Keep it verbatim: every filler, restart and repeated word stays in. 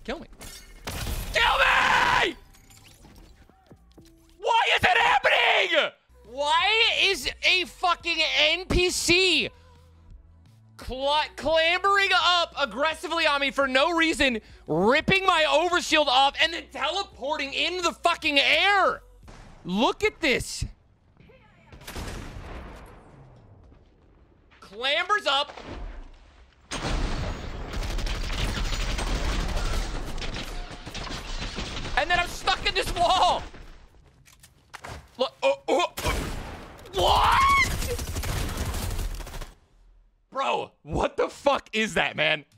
Kill me. Kill me! Why is it happening? Why is a fucking N P C cl clambering up aggressively on me for no reason, ripping my overshield off, and then teleporting in the fucking air? Look at this. Clambers up. And then I'm stuck in this wall. Look, oh, oh, oh. What? Bro, what the fuck is that, man?